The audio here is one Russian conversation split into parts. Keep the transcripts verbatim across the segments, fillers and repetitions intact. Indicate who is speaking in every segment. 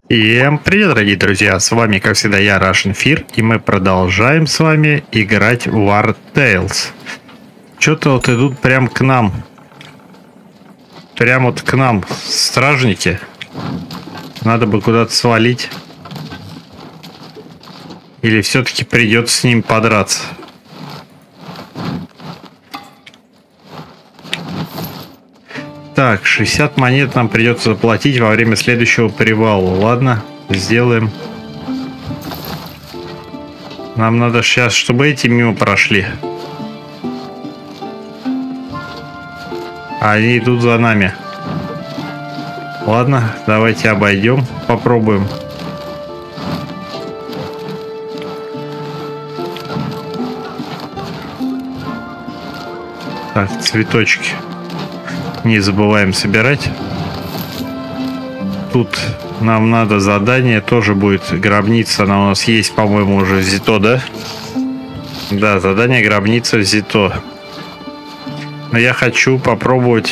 Speaker 1: Всем привет, дорогие друзья, с вами, как всегда, я, Russian Fear, и мы продолжаем с вами играть в War Tales. Что-то вот идут прям к нам. Прям вот к нам стражники. Надо бы куда-то свалить. Или все-таки придется с ним подраться. Так, шестьдесят монет нам придется заплатить во время следующего привала. Ладно, сделаем. Нам надо сейчас, чтобы эти мимо прошли. Они идут за нами. Ладно, давайте обойдем, попробуем. Так, цветочки. Не забываем собирать. Тут нам надо задание. Тоже будет гробница. Она у нас есть, по-моему, уже в Зито, да? Да, задание гробница в Зито. Но я хочу попробовать...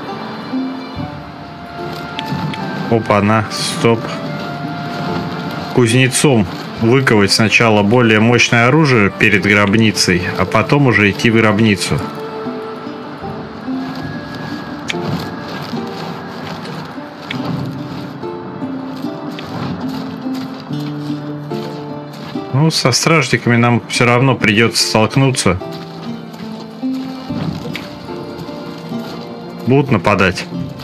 Speaker 1: Опа-на, стоп. Кузнецом выковать сначала более мощное оружие перед гробницей, а потом уже идти в гробницу. Ну, со стражниками нам все равно придется столкнуться. Будут нападать.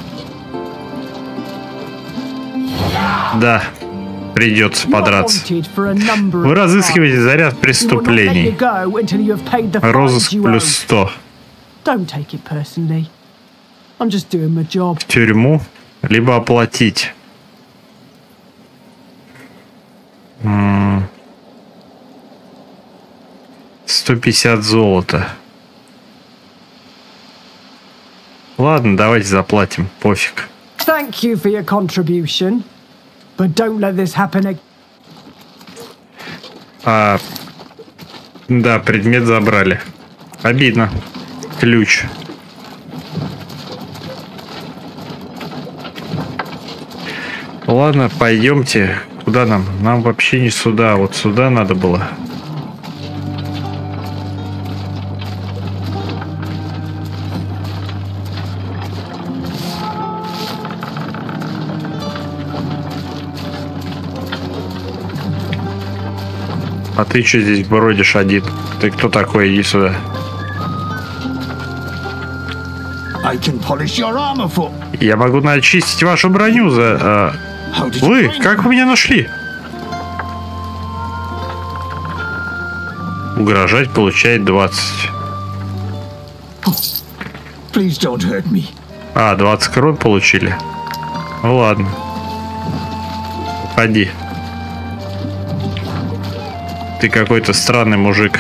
Speaker 1: Да, придется подраться. Вы разыскиваете заряд преступлений. Розыск плюс сто. В тюрьму, либо оплатить. сто пятьдесят золота. Ладно, давайте заплатим, пофиг.
Speaker 2: Thank you for your contribution, but don't let this happen again.
Speaker 1: А, да, предмет забрали. Обидно. Ключ. Ладно, пойдемте. Куда нам? Нам вообще не сюда, вот сюда надо было. А ты что здесь бродишь один? Ты кто такой? Иди сюда. Я могу начистить вашу броню за... А... Вы? Как вы меня нашли? Угрожать получает двадцать. А, двадцать крон получили? Ну ладно. Уходи. Ты какой-то странный мужик.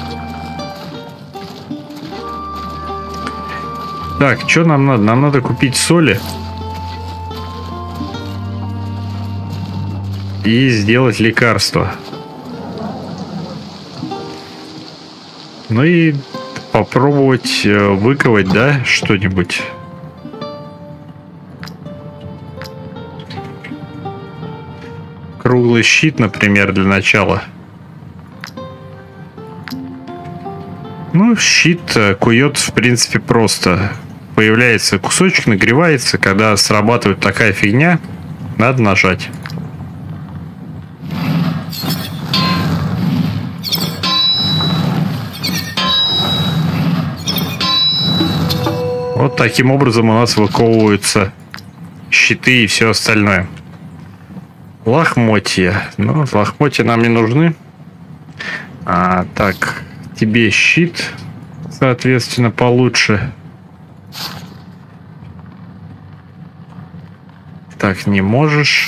Speaker 1: Так, что нам надо? Нам надо купить соли. И сделать лекарство. Ну и попробовать выковать, да, что-нибудь. Круглый щит, например, для начала. Ну, щит куется, в принципе, просто. Появляется кусочек, нагревается. Когда срабатывает такая фигня, надо нажать. Вот таким образом у нас выковываются щиты и все остальное. Лохмотья. Ну, лохмотья нам не нужны. А, так... Тебе щит, соответственно, получше. Так, не можешь.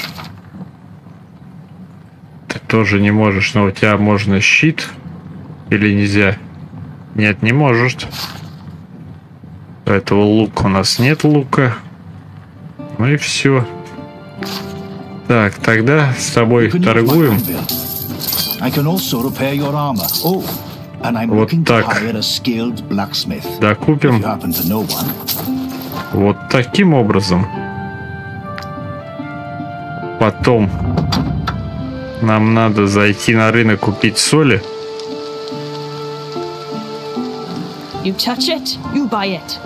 Speaker 1: Ты тоже не можешь, но у тебя можно щит. Или нельзя? Нет, не можешь. У этого лука у нас нет лука. Ну и все. Так, тогда с тобой торгуем. Вот так. Докупим. Вот таким образом. Потом нам надо зайти на рынок купить соли.
Speaker 3: You touch it, you buy it.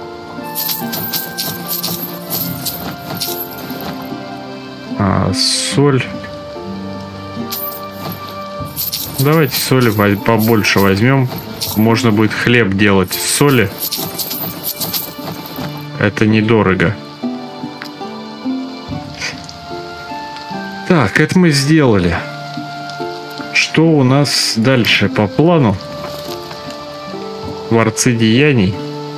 Speaker 1: А, соль. Давайте соли побольше возьмем. Можно будет хлеб делать из соли. Это недорого. Так, это мы сделали. Что у нас дальше по плану? Творцы деяний.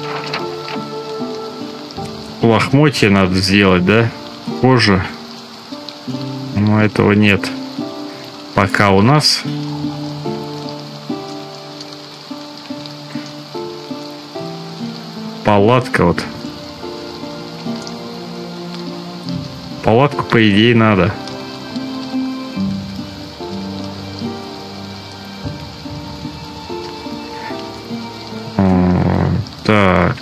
Speaker 1: Лохмотья надо сделать, да? Кожа. Но этого нет. Пока у нас. Палатка вот. Палатку, по идее, надо. Так.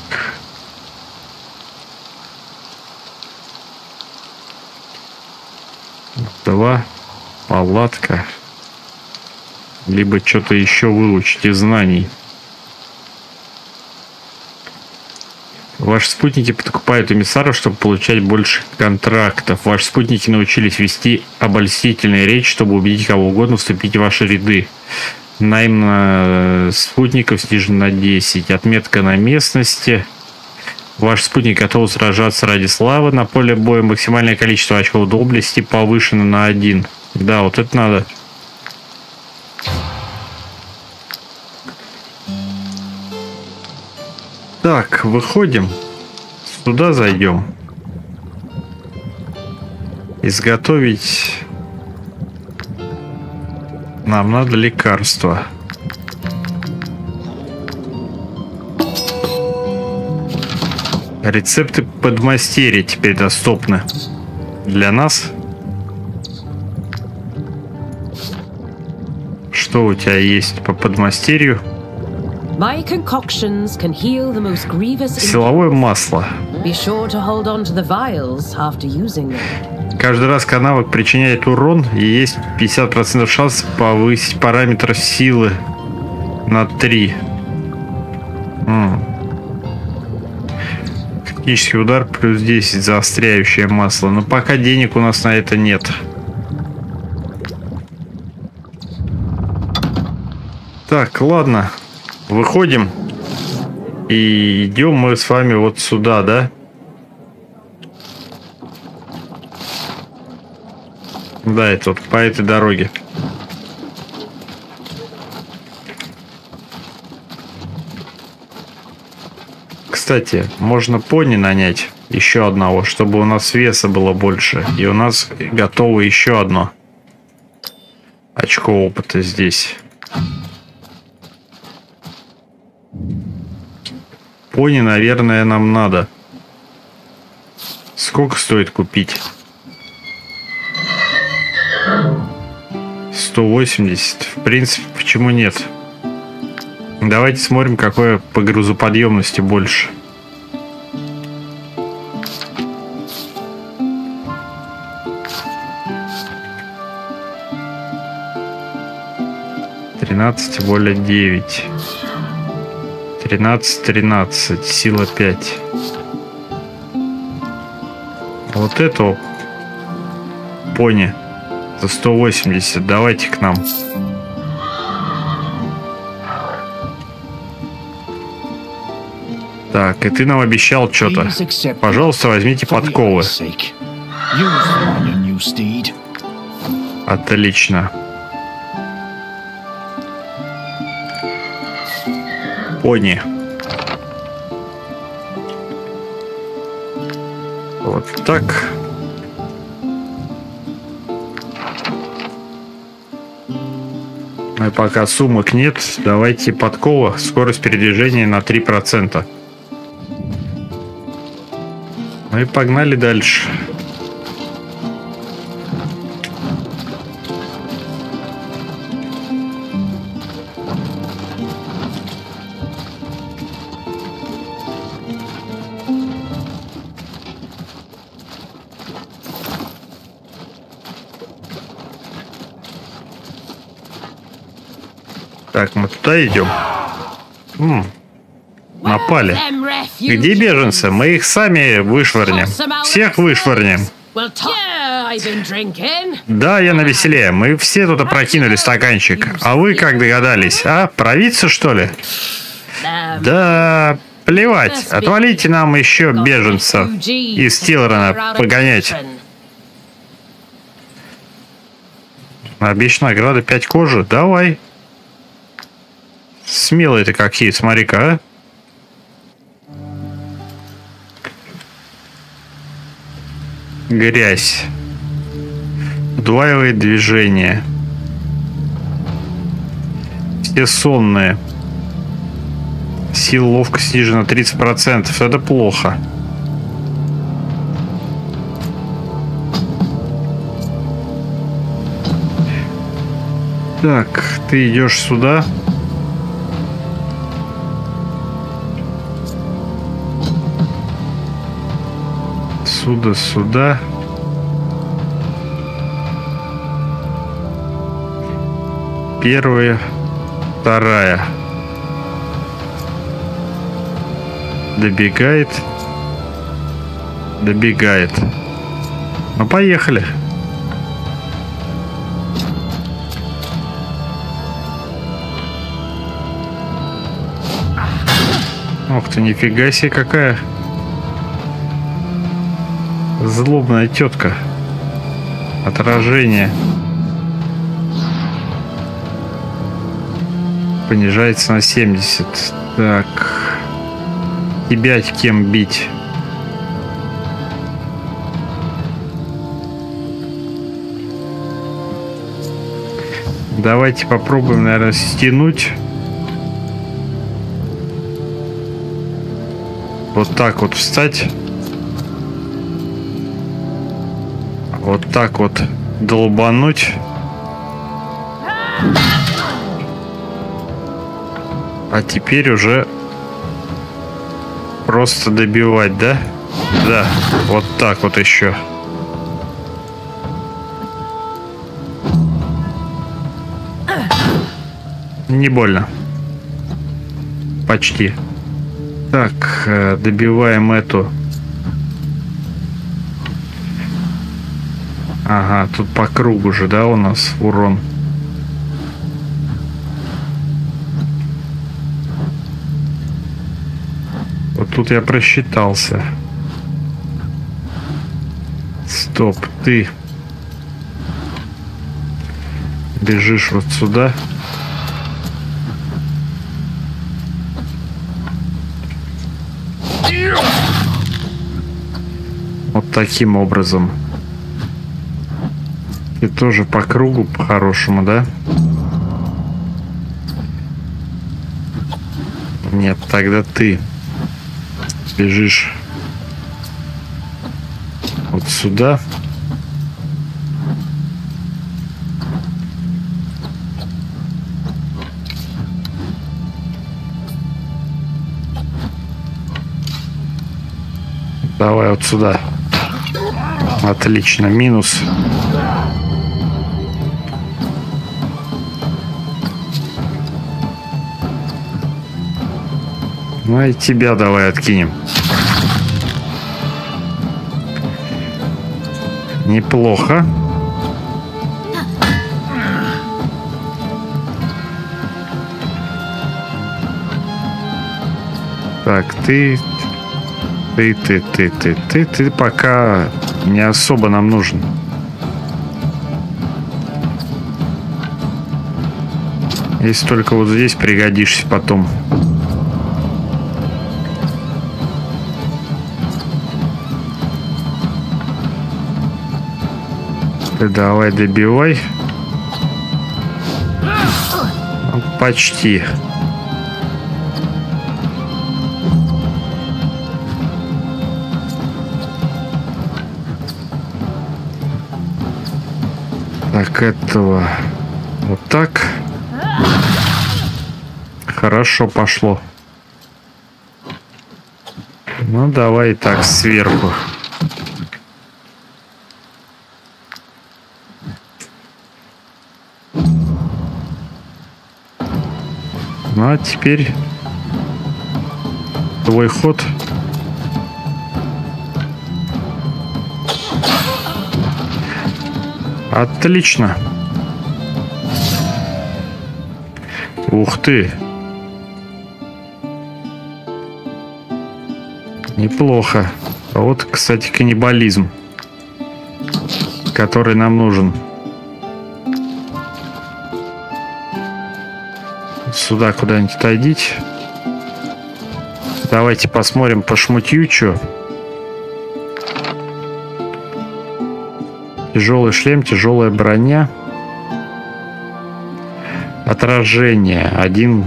Speaker 1: Два. Палатка. Либо что-то еще выучить из знаний. Ваши спутники подкупают эмиссаров, чтобы получать больше контрактов. Ваши спутники научились вести обольстительные речи, чтобы убедить кого угодно вступить в ваши ряды. Найм на спутников снижен на десять. Отметка на местности. Ваш спутник готов сражаться ради славы на поле боя. Максимальное количество очков доблести повышено на один. Да, вот это надо. Так, выходим. Сюда зайдем. Изготовить... Нам надо лекарство. Рецепты подмастерья теперь доступны для нас. Что у тебя есть по подмастерью?
Speaker 3: My concoctions can heal the most grievous.
Speaker 1: Силовое масло.
Speaker 3: Be sure to hold on to the vials after using them.
Speaker 1: Каждый раз, когда навык причиняет урон, и есть пятьдесят процентов шанс повысить параметр силы на три. М. Критический удар плюс десять, заостряющее масло. Но пока денег у нас на это нет. Так, ладно. Выходим. И идем мы с вами вот сюда, да? Да, это вот по этой дороге. Кстати, можно пони нанять еще одного, чтобы у нас веса было больше. И у нас готово еще одно очко опыта здесь. Пони, наверное, нам надо. Сколько стоит купить? сто восемьдесят. В принципе, почему нет? Давайте смотрим, какое по грузоподъемности больше. тринадцать, воля девять. тринадцать, тринадцать, сила пять. Вот это пони за сто восемьдесят. Давайте к нам. Так, и ты нам обещал что-то. Пожалуйста, возьмите подковы. Отлично. Пони. Вот так. Ну и пока сумок нет, давайте подкова. Скорость передвижения на три процента. Ну и погнали дальше. Так, мы туда идем. М, напали. Где беженцы? Мы их сами вышвырнем. Всех вышвырнем. Да, я навеселее. Мы все тут опрокинули стаканчик. А вы как догадались? А, провидцы, что ли? Да, плевать. Отвалите нам еще беженцев из Тилрона погонять. Обещанная награда пять кожи. Давай. Смелые ты какие, смотри-ка, а. Грязь. Удваивает движение. Все сонные. Сила ловкости ниже на тридцать процентов. Это плохо. Так, ты идешь сюда. Сюда, сюда. Первая, вторая. Добегает. Добегает. Ну, поехали. Ох ты, нифига себе какая злобная тетка. Отражение. Понижается на семьдесят. Так. Тебя кем бить? Давайте попробуем, наверное, стянуть. Вот так вот встать. Вот так вот долбануть. А теперь уже просто добивать, да? Да, вот так вот еще. Не больно. Почти. Так, добиваем эту. Ага, тут по кругу же, да, у нас урон. Вот тут я просчитался. Стоп, ты бежишь вот сюда. Вот таким образом. И тоже по кругу, по-хорошему, да? Нет, тогда ты бежишь вот сюда. Давай вот сюда. Отлично, минус. Ну и тебя давай откинем. Неплохо. Так, ты... Ты, ты, ты, ты, ты, ты пока не особо нам нужен. Если только вот здесь пригодишься потом. Ты давай добивай. Почти. Так, этого вот так. Хорошо пошло. Ну, давай так сверху. Ну а теперь твой ход. Отлично. Ух ты. Неплохо. А вот, кстати, каннибализм, который нам нужен. Сюда куда-нибудь отойдите. Давайте посмотрим по шмутью, что. Тяжелый шлем, тяжелая броня. Отражение. Один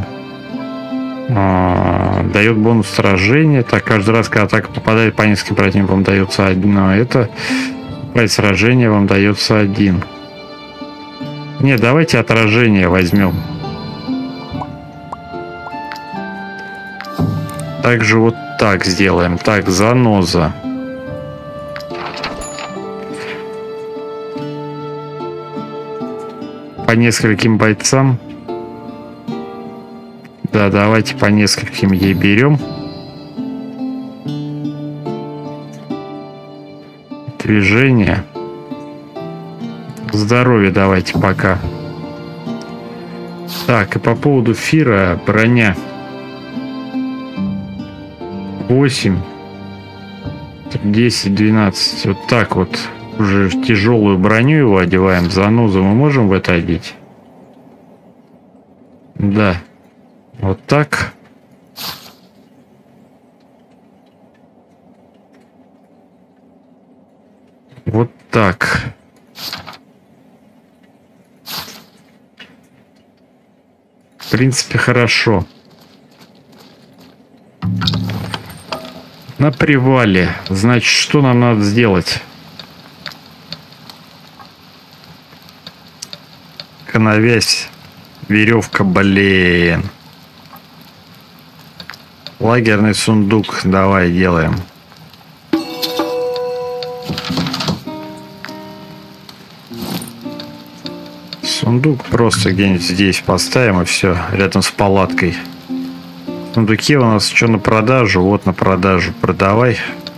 Speaker 1: а, дает бонус сражения. Так, каждый раз, когда атака попадает по нескольким противникам, вам дается один. Но это при сражении вам дается один. Не, давайте отражение возьмем. Также вот так сделаем. Так, заноза. По нескольким бойцам. Да, давайте по нескольким ей берем. Движение. Здоровье давайте пока. Так, и по поводу Фира, броня. восемь, десять, двенадцать. Вот так вот. Уже в тяжелую броню его одеваем. Занозу мы можем в это одеть? Да. Вот так. Вот так. В принципе, хорошо. На привале. Значит, что нам надо сделать? Канавязь. Веревка, блин. Лагерный сундук. Давай делаем. Сундук просто где-нибудь здесь поставим и все. Рядом с палаткой. В сундуке у нас что на продажу? Вот на продажу. Продавай.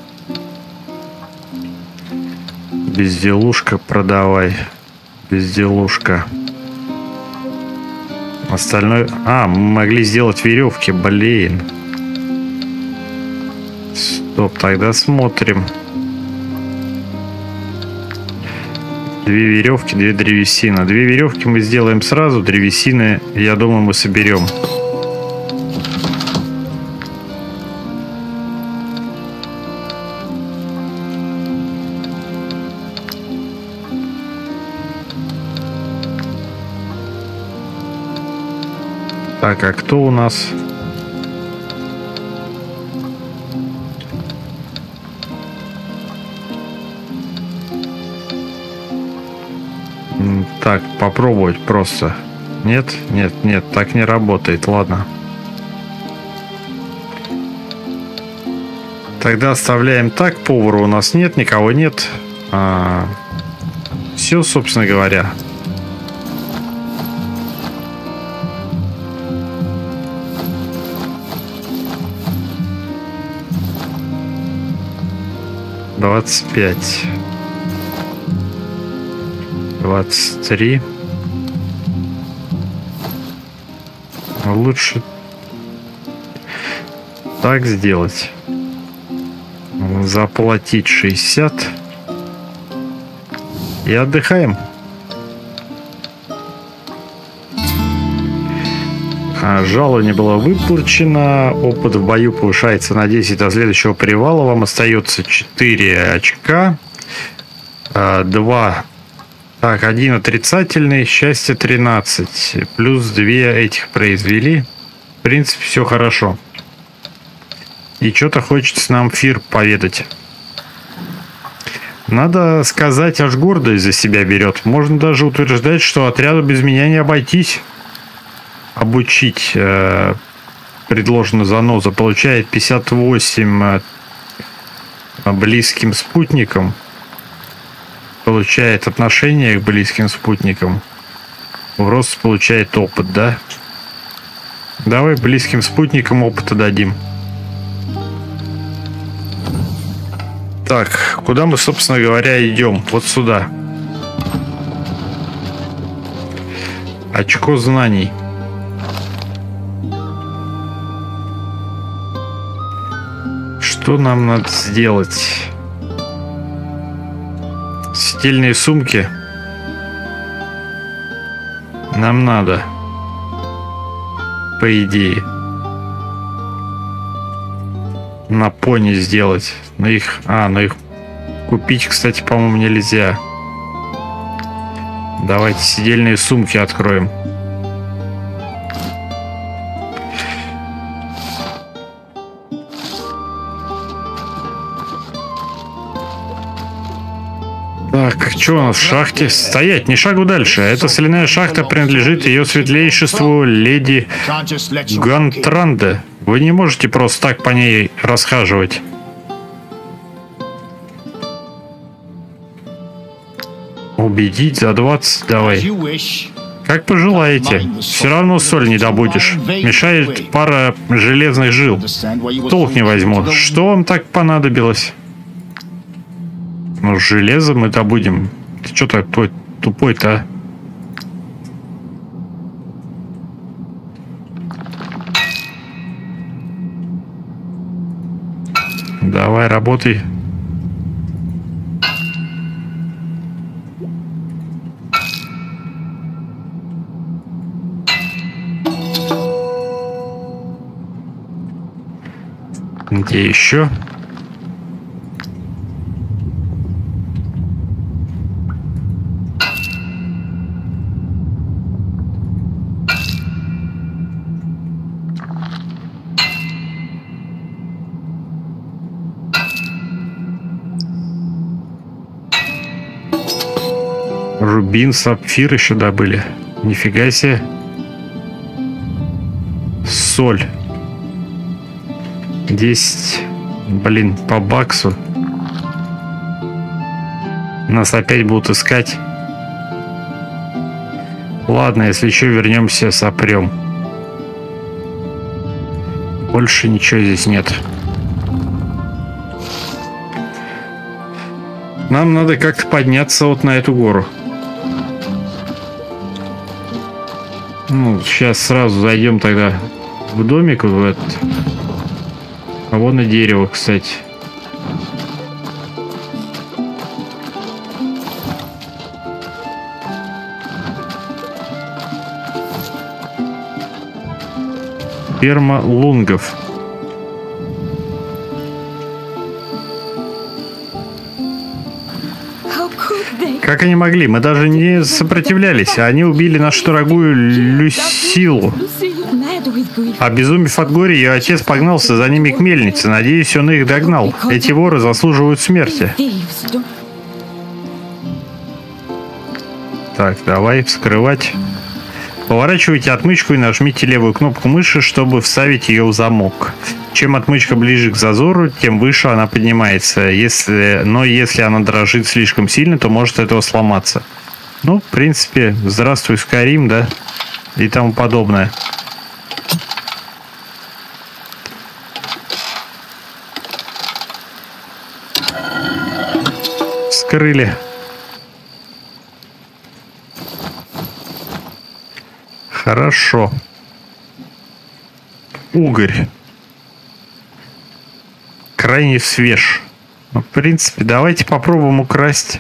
Speaker 1: Безделушка продавай. Безделушка. Остальное... А, мы могли сделать веревки, блин. Стоп, тогда смотрим. Две веревки, две древесины. Две веревки мы сделаем сразу. Древесины, я думаю, мы соберем. Так, а кто у нас? Так, попробовать просто. Нет, нет, нет, так не работает. Ладно. Тогда оставляем так. Повара у нас нет, никого нет. А, все, собственно говоря. двадцать пять. двадцать три. Лучше так сделать. Заплатить шестьдесят. И отдыхаем. Жалование было выплачено. Опыт в бою повышается на десять. До следующего привала вам остается четыре очка. два. Так, один отрицательный. Счастье тринадцать. Плюс две этих произвели. В принципе, все хорошо. И что-то хочется нам Фир поведать. Надо сказать, аж гордость за себя берет. Можно даже утверждать, что отряду без меня не обойтись. Обучить э, предложено заноза. Получает пятьдесят восемь э, близким спутникам. Получает отношение к близким спутникам. В рост получает опыт, да? Давай близким спутникам опыта дадим. Так, куда мы, собственно говоря, идем? Вот сюда. Очко знаний. Что нам надо сделать? Сидельные сумки. Нам надо. По идее. На пони сделать. На их... А, на их купить, кстати, по-моему, нельзя. Давайте сидельные сумки откроем. Так, что у нас в шахте? Стоять, ни шагу дальше. Эта соляная шахта принадлежит ее светлейшеству леди Гантранде. Вы не можете просто так по ней расхаживать. Убедить за двадцать, давай. Как пожелаете. Все равно соль не добудешь. Мешает пара железных жил. Толк не возьму. Что вам так понадобилось? Ну, железо мы добудем. Ты что такой тупой-то, а? Давай, работай. Где еще? Рубин, сапфир еще добыли. Нифига себе. Соль. десять. Блин, по баксу. Нас опять будут искать. Ладно, если еще вернемся, сопрем. Больше ничего здесь нет. Нам надо как-то подняться вот на эту гору. Ну, сейчас сразу зайдем тогда в домик в этот. А вон и дерево, кстати. Ферма лунгов. Как они могли? Мы даже не сопротивлялись, а они убили нашу дорогую Люсилу. Обезумев от горя, ее отец погнался за ними к мельнице. Надеюсь, он их догнал. Эти воры заслуживают смерти. Так, давай вскрывать. Поворачивайте отмычку и нажмите левую кнопку мыши, чтобы вставить ее в замок. Чем отмычка ближе к зазору, тем выше она поднимается. Если, но если она дрожит слишком сильно, то может этого сломаться. Ну, в принципе, здравствуй, Скарим, да? И тому подобное. Вскрыли. Хорошо. Угорь. Крайне свеж. Ну, в принципе, давайте попробуем украсть.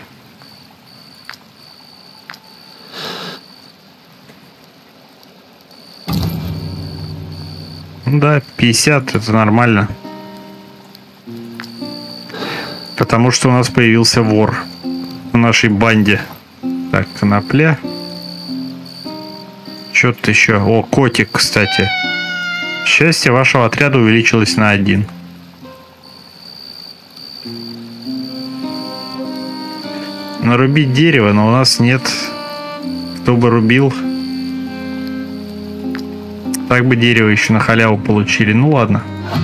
Speaker 1: Да, пятьдесят это нормально. Потому что у нас появился вор в нашей банде. Так, конопля. Что-то еще. О, котик, кстати. Счастье вашего отряда увеличилось на один. Нарубить дерево, но у нас нет. Кто бы рубил. Так бы дерево еще на халяву получили. Ну ладно.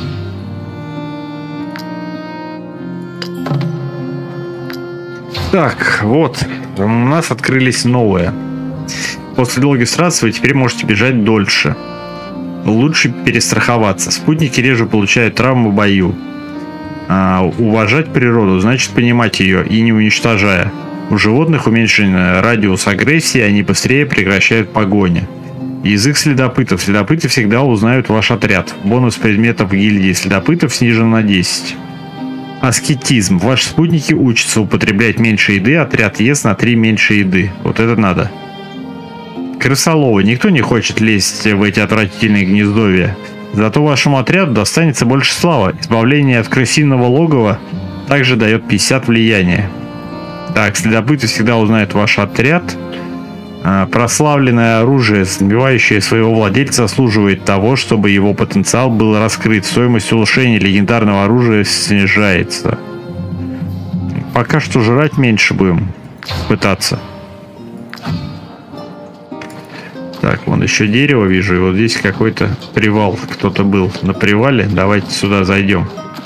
Speaker 1: Так, вот. У нас открылись новые. После долгих странствий вы теперь можете бежать дольше. Лучше перестраховаться. Спутники реже получают травмы в бою. А, уважать природу значит понимать ее и не уничтожая. У животных уменьшен радиус агрессии, они быстрее прекращают погони. Язык следопытов. Следопыты всегда узнают ваш отряд. Бонус предметов гильдии следопытов снижен на десять. Аскетизм. Ваши спутники учатся употреблять меньше еды, отряд ест на три меньше еды. Вот это надо. Крысоловы. Никто не хочет лезть в эти отвратительные гнездовья. Зато вашему отряду достанется больше славы. Избавление от крысиного логова также дает пятьдесят влияния. Так, следопыты всегда узнают ваш отряд. А, прославленное оружие, сбивающее своего владельца, заслуживает того, чтобы его потенциал был раскрыт. Стоимость улучшения легендарного оружия снижается. Пока что жрать меньше будем пытаться. Так, вон еще дерево вижу, и вот здесь какой-то привал. Кто-то был на привале. Давайте сюда зайдем.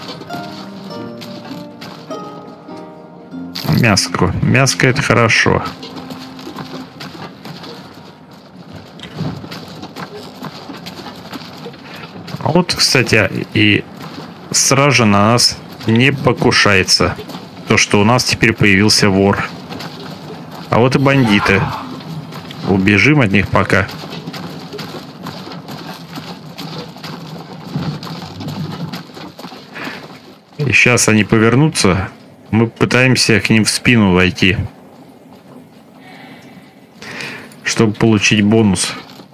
Speaker 1: Мяско. Мяско — это хорошо. Вот, кстати, и стража на нас не покушается. То, что у нас теперь появился вор. А вот и бандиты. Убежим от них пока. И сейчас они повернутся. Мы пытаемся к ним в спину войти, чтобы получить бонус.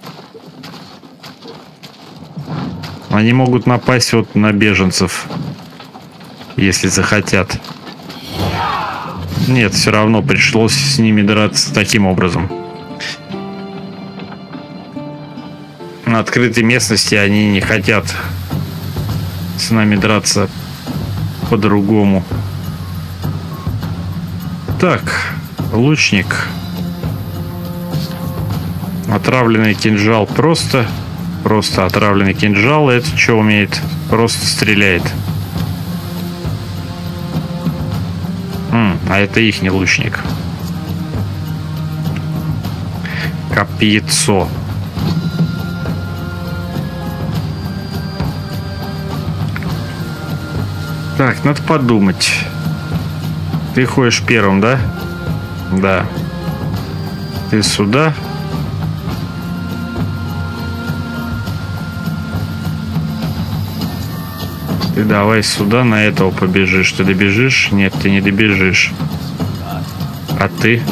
Speaker 1: Они могут напасть вот на беженцев, если захотят. Нет, все равно пришлось с ними драться таким образом. На открытой местности они не хотят с нами драться по-другому. Так, лучник. Отравленный кинжал просто... Просто отравленный кинжал. Это что умеет? Просто стреляет. М, а это ихний лучник. Копьецо. Так, надо подумать. Ты ходишь первым, да? Да. Ты сюда. Ты давай сюда, на этого побежишь. Ты добежишь? Нет, ты не добежишь. А ты?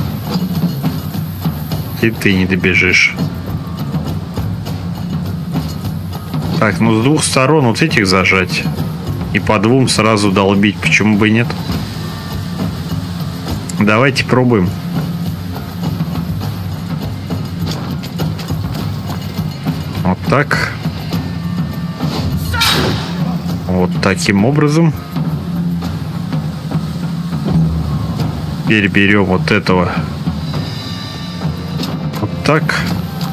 Speaker 1: И ты не добежишь. Так, ну с двух сторон вот этих зажать. И по двум сразу долбить. Почему бы и нет? Давайте пробуем. Вот так. Вот таким образом. Теперь берем вот этого. Вот так.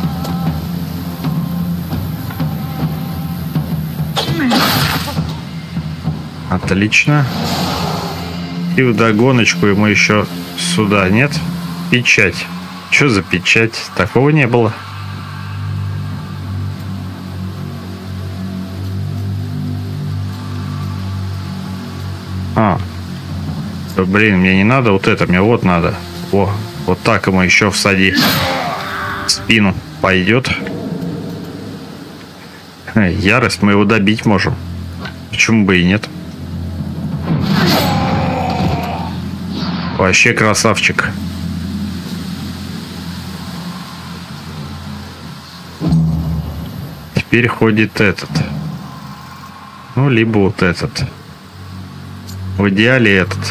Speaker 1: Отлично. И вдогоночку ему еще сюда, нет? Печать. Что за печать? Такого не было. А. Да, блин, мне не надо вот это, мне вот надо. О, вот так ему еще всади. В спину пойдет. Ярость, мы его добить можем. Почему бы и нет? Вообще красавчик. Теперь ходит этот. Ну, либо вот этот. В идеале этот.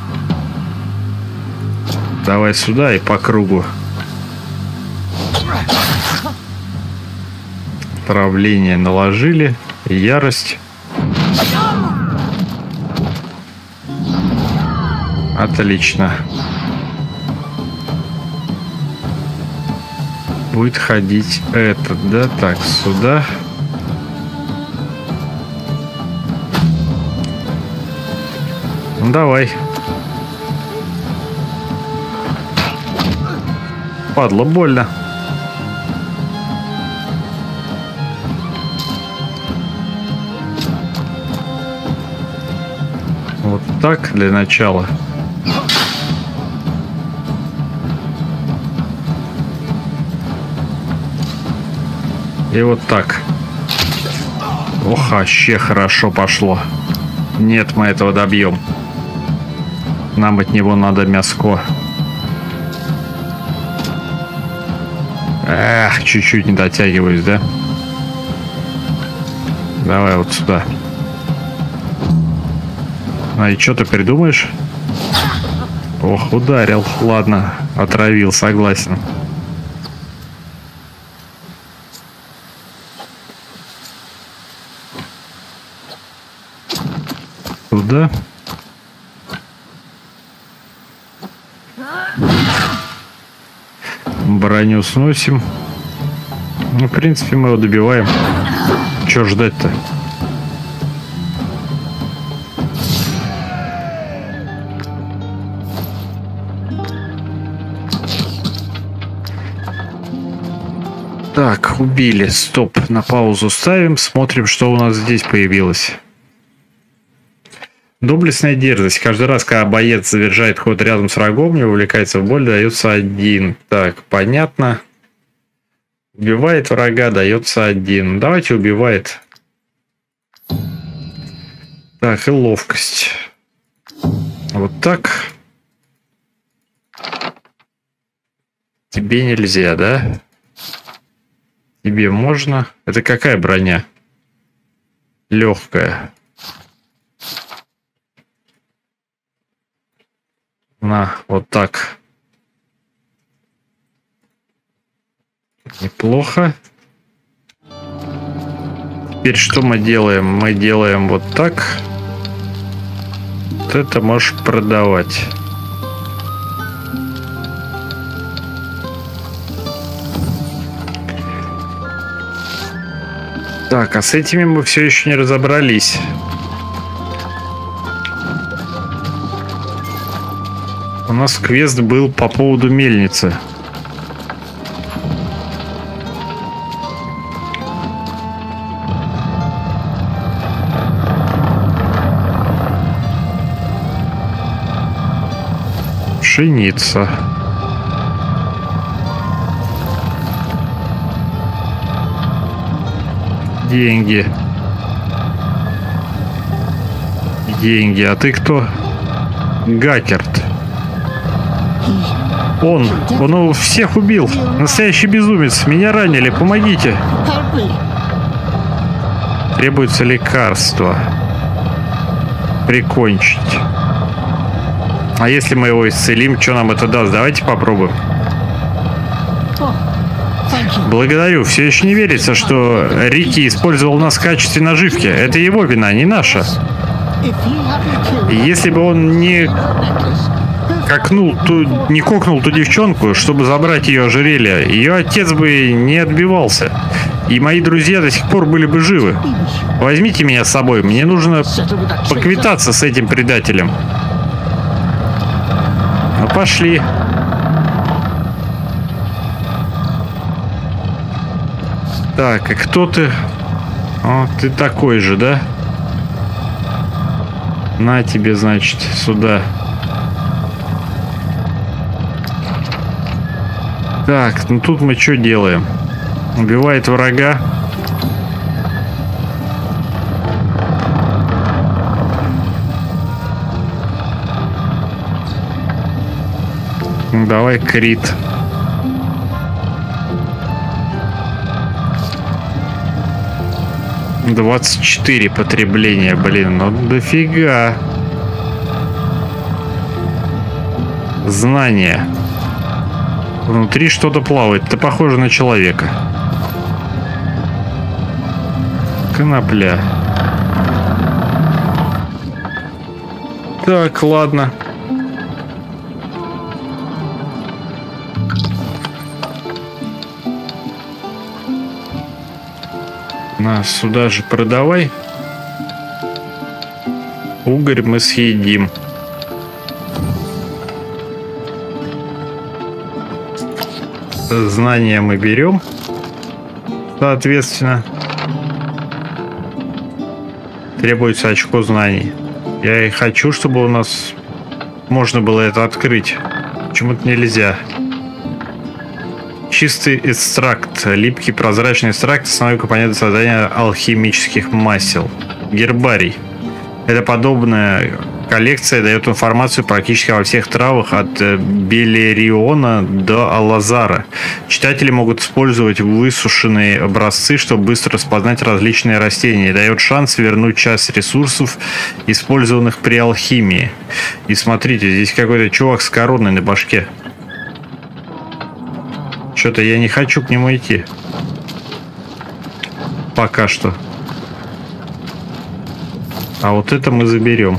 Speaker 1: Давай сюда и по кругу. Отравление наложили. Ярость. Отлично. Будет ходить этот, да? Так, сюда. Ну, давай. Падла, больно. так для начала. И вот так. Ох, вообще хорошо пошло. Нет, мы этого добьем. Нам от него надо мяско. Эх, чуть-чуть не дотягиваюсь, да? Давай вот сюда. А и что ты придумаешь? Ох, ударил. Ладно, отравил, согласен. Туда. Броню сносим. Ну, в принципе, мы его добиваем. Чего ждать-то? Так, убили. Стоп. На паузу ставим. Смотрим, что у нас здесь появилось. Доблестная дерзость. Каждый раз, когда боец завершает ход рядом с врагом, не увлекается в боль, дается один. Так, понятно. Убивает врага, дается один. Давайте убивает. Так, и ловкость. Вот так. Тебе нельзя, да? Тебе можно. Это какая броня? Легкая. На, вот так. Неплохо. Теперь что мы делаем? Мы делаем вот так. Вот это можешь продавать. Так, а с этими мы все еще не разобрались. У нас квест был по поводу мельницы. Пшеница. Деньги. Деньги. А ты кто? Гакерт. Он. Он его всех убил. Настоящий безумец. Меня ранили. Помогите. Требуется лекарство. Прикончить. А если мы его исцелим, что нам это даст? Давайте попробуем. Благодарю. Все еще не верится, что Рики использовал нас в качестве наживки. Это его вина, не наша. Если бы он не кокнул ту, не кокнул ту девчонку, чтобы забрать ее ожерелье, ее отец бы не отбивался. И мои друзья до сих пор были бы живы. Возьмите меня с собой. Мне нужно поквитаться с этим предателем. Ну, пошли. Так, и кто ты? О, ты такой же, да? На тебе, значит, сюда. Так, ну тут мы что делаем? Убивает врага. Ну, давай крит. двадцать четыре потребления, блин, ну дофига. Знание. Внутри что-то плавает. Это похоже на человека. Конопля. Так, ладно. На, сюда же продавай. Угорь мы съедим. Знания мы берем. Соответственно. Требуется очко знаний. Я и хочу, чтобы у нас можно было это открыть. Почему-то нельзя. Чистый экстракт. Липкий прозрачный экстракт. Основной компонент создания алхимических масел. Гербарий. Это подобная коллекция дает информацию практически во всех травах от Белериона до Алазара. Читатели могут использовать высушенные образцы, чтобы быстро распознать различные растения. Дает шанс вернуть часть ресурсов, использованных при алхимии. И смотрите, здесь какой-то чувак с короной на башке. Что-то я не хочу к нему идти. Пока что. А вот это мы заберем.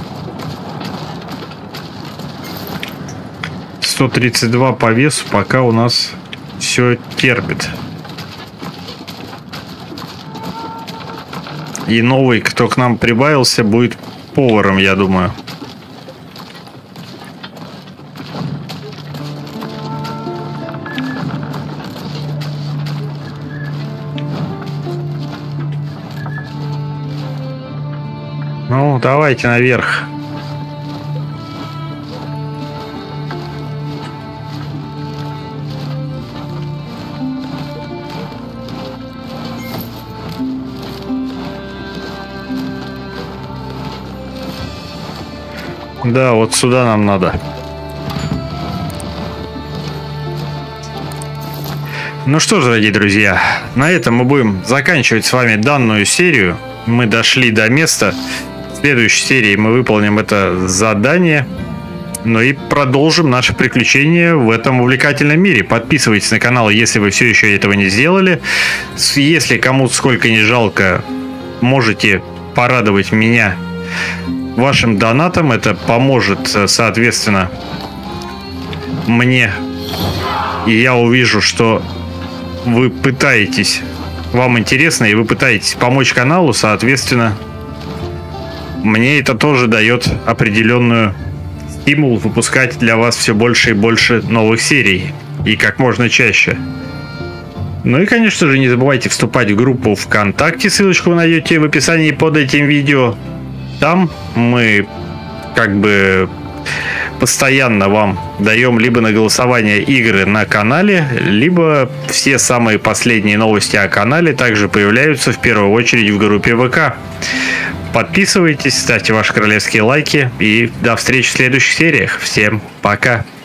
Speaker 1: сто тридцать два по весу, пока у нас все терпит. И новый, кто к нам прибавился, будет поваром, я думаю. Ну, давайте наверх. Да, вот сюда нам надо. Ну что ж, дорогие друзья, на этом мы будем заканчивать с вами данную серию. Мы дошли до места. В следующей серии мы выполним это задание. Ну и продолжим наше приключение в этом увлекательном мире. Подписывайтесь на канал, если вы все еще этого не сделали. Если кому-то сколько не жалко, можете порадовать меня вашим донатом. Это поможет, соответственно, мне. И я увижу, что вы пытаетесь, вам интересно, и вы пытаетесь помочь каналу, соответственно, мне это тоже дает определенную стимул выпускать для вас все больше и больше новых серий. И как можно чаще. Ну и, конечно же, не забывайте вступать в группу ВКонтакте. Ссылочку вы найдете в описании под этим видео. Там мы как бы постоянно вам даем либо на голосование игры на канале, либо все самые последние новости о канале также появляются в первую очередь в группе ВК. Подписывайтесь, ставьте ваши королевские лайки и до встречи в следующих сериях. Всем пока!